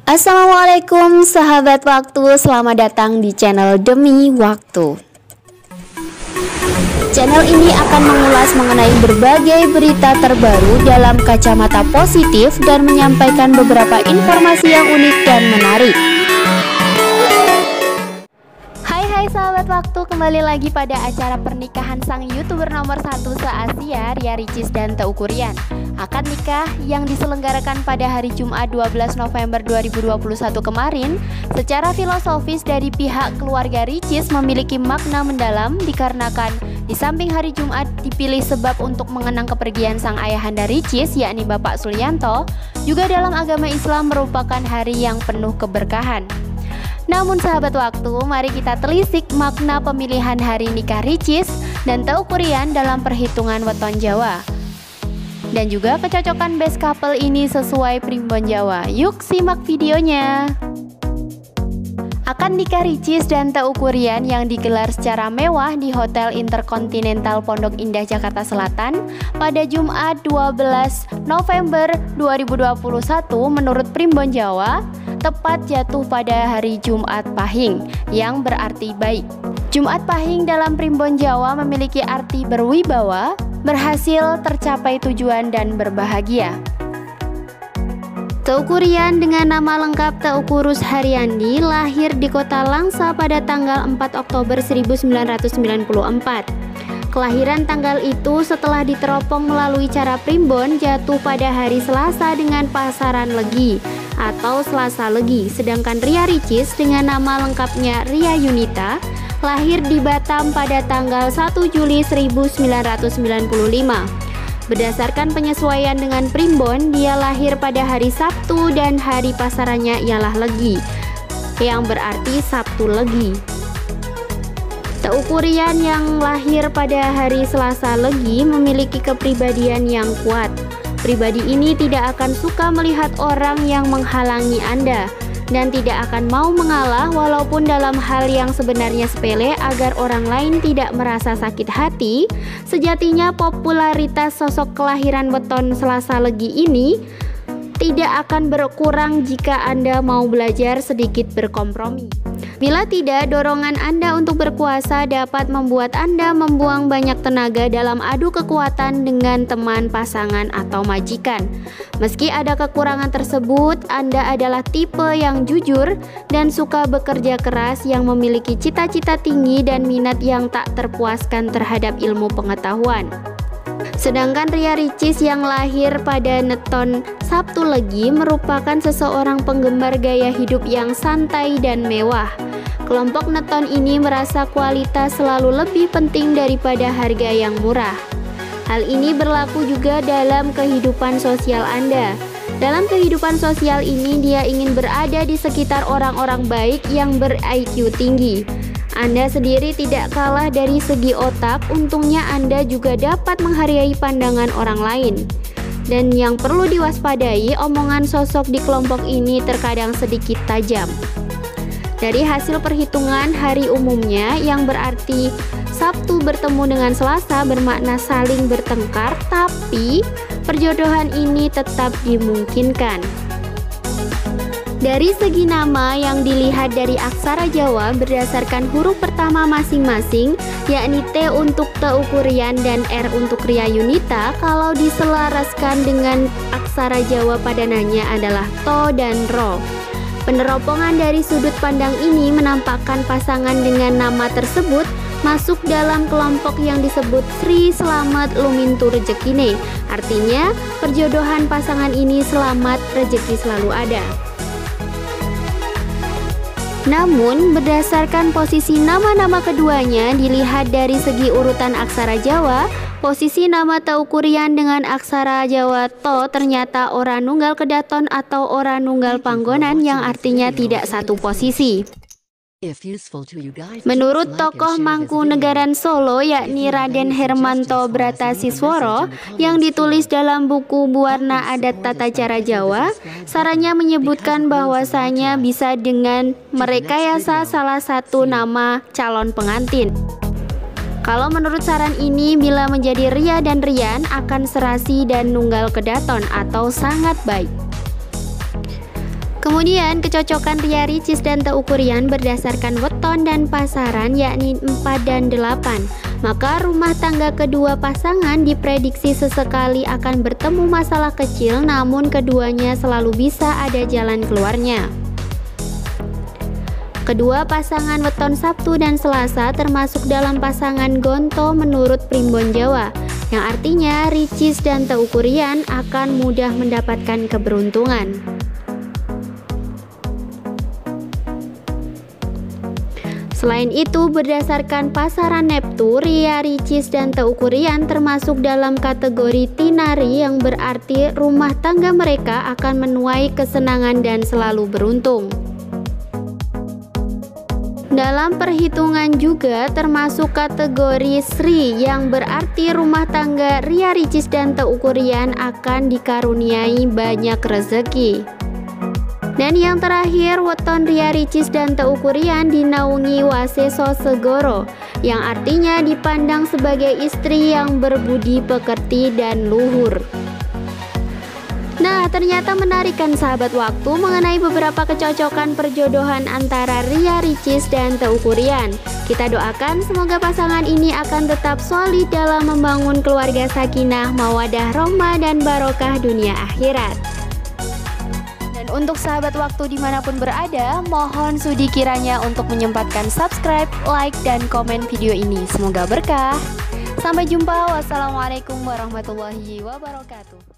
Assalamualaikum sahabat waktu, selamat datang di channel Demi Waktu. Channel ini akan mengulas mengenai berbagai berita terbaru dalam kacamata positif dan menyampaikan beberapa informasi yang unik dan menarik. Hai sahabat waktu, kembali lagi pada acara pernikahan sang YouTuber nomor 1 se-Asia, Ria Ricis dan Teuku Ryan. Akad nikah yang diselenggarakan pada hari Jumat 12 November 2021 kemarin secara filosofis dari pihak keluarga Ricis memiliki makna mendalam dikarenakan di samping hari Jumat dipilih sebab untuk mengenang kepergian sang ayahanda Ricis yakni Bapak Sulianto, juga dalam agama Islam merupakan hari yang penuh keberkahan. Namun sahabat waktu, mari kita telisik makna pemilihan hari nikah Ricis dan Teuku Ryan dalam perhitungan weton Jawa. Dan juga kecocokan best couple ini sesuai primbon Jawa. Yuk simak videonya. Akad nikah Ricis dan Teuku Ryan yang digelar secara mewah di Hotel Intercontinental Pondok Indah, Jakarta Selatan pada Jumat 12 November 2021 menurut primbon Jawa tepat jatuh pada hari Jumat Pahing yang berarti baik. Jumat Pahing dalam primbon Jawa memiliki arti berwibawa, berhasil, tercapai tujuan, dan berbahagia. Teuku Ryan dengan nama lengkap Teuku Rusharyandi lahir di kota Langsa pada tanggal 4 Oktober 1994. Kelahiran tanggal itu setelah diteropong melalui cara primbon jatuh pada hari Selasa dengan pasaran Legi atau Selasa Legi, sedangkan Ria Ricis dengan nama lengkapnya Ria Yunita lahir di Batam pada tanggal 1 Juli 1995. Berdasarkan penyesuaian dengan primbon, dia lahir pada hari Sabtu dan hari pasarannya ialah Legi, yang berarti Sabtu Legi. Teuku Ryan yang lahir pada hari Selasa Legi memiliki kepribadian yang kuat. Pribadi ini tidak akan suka melihat orang yang menghalangi Anda dan tidak akan mau mengalah walaupun dalam hal yang sebenarnya sepele agar orang lain tidak merasa sakit hati. Sejatinya popularitas sosok kelahiran weton Selasa Legi ini tidak akan berkurang jika Anda mau belajar sedikit berkompromi. Bila tidak, dorongan Anda untuk berkuasa dapat membuat Anda membuang banyak tenaga dalam adu kekuatan dengan teman, pasangan, atau majikan. Meski ada kekurangan tersebut, Anda adalah tipe yang jujur dan suka bekerja keras, yang memiliki cita-cita tinggi dan minat yang tak terpuaskan terhadap ilmu pengetahuan. Sedangkan Ria Ricis yang lahir pada neton Sabtu Legi merupakan seseorang penggemar gaya hidup yang santai dan mewah. Kelompok neton ini merasa kualitas selalu lebih penting daripada harga yang murah. Hal ini berlaku juga dalam kehidupan sosial Anda. Dalam kehidupan sosial ini, dia ingin berada di sekitar orang-orang baik yang ber-IQ tinggi. Anda sendiri tidak kalah dari segi otak, untungnya Anda juga dapat menghargai pandangan orang lain. Dan yang perlu diwaspadai, omongan sosok di kelompok ini terkadang sedikit tajam. Dari hasil perhitungan hari umumnya yang berarti Sabtu bertemu dengan Selasa bermakna saling bertengkar, tapi perjodohan ini tetap dimungkinkan. Dari segi nama yang dilihat dari aksara Jawa berdasarkan huruf pertama masing-masing, yakni T untuk Teuku Ryan dan R untuk Ria Yunita, kalau diselaraskan dengan aksara Jawa padanannya adalah To dan Ro. Peneropongan dari sudut pandang ini menampakkan pasangan dengan nama tersebut masuk dalam kelompok yang disebut Sri Selamat Lumintu Rejekine. Artinya, perjodohan pasangan ini selamat, rezeki selalu ada. Namun, berdasarkan posisi nama-nama keduanya dilihat dari segi urutan aksara Jawa, posisi nama Teuku Ryan dengan aksara Jawa To ternyata ora nunggal kedaton atau ora nunggal panggonan, yang artinya tidak satu posisi. Menurut tokoh Mangkunegaran Solo yakni Raden Hermanto Bratasisworo yang ditulis dalam buku Buwarna Adat Tata Cara Jawa, sarannya menyebutkan bahwasanya bisa dengan merekayasa salah satu nama calon pengantin. Kalau menurut saran ini, bila menjadi Ria dan Ryan akan serasi dan nunggal kedaton atau sangat baik. Kemudian kecocokan Ria Ricis dan Teuku Ryan berdasarkan weton dan pasaran yakni 4 dan 8. Maka rumah tangga kedua pasangan diprediksi sesekali akan bertemu masalah kecil, namun keduanya selalu bisa ada jalan keluarnya. Kedua pasangan weton Sabtu dan Selasa termasuk dalam pasangan Gonto menurut Primbon Jawa, yang artinya Ricis dan Teuku Ryan akan mudah mendapatkan keberuntungan. Selain itu, berdasarkan pasaran Neptu, Ria Ricis dan Teuku Ryan termasuk dalam kategori Tinari, yang berarti rumah tangga mereka akan menuai kesenangan dan selalu beruntung. Dalam perhitungan juga termasuk kategori Sri, yang berarti rumah tangga Ria Ricis dan Teuku Ryan akan dikaruniai banyak rezeki. Dan yang terakhir, weton Ria Ricis dan Teuku Ryan dinaungi Waseso Segoro, yang artinya dipandang sebagai istri yang berbudi pekerti dan luhur. Nah, ternyata menarik kan sahabat waktu mengenai beberapa kecocokan perjodohan antara Ria Ricis dan Teuku Ryan. Kita doakan semoga pasangan ini akan tetap solid dalam membangun keluarga sakinah, mawadah, rahmah, dan barokah dunia akhirat. Dan untuk sahabat waktu dimanapun berada, mohon sudi kiranya untuk menyempatkan subscribe, like, dan komen video ini. Semoga berkah. Sampai jumpa. Wassalamualaikum warahmatullahi wabarakatuh.